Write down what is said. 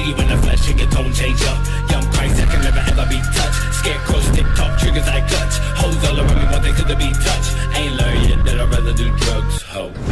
you in the flesh and your tone change up. Young Christ that can never ever be touched. Scarecrows, stick top, triggers I clutch. Hoes all around me want they could be touched. Ain't learned yet that I'd rather do drugs, ho.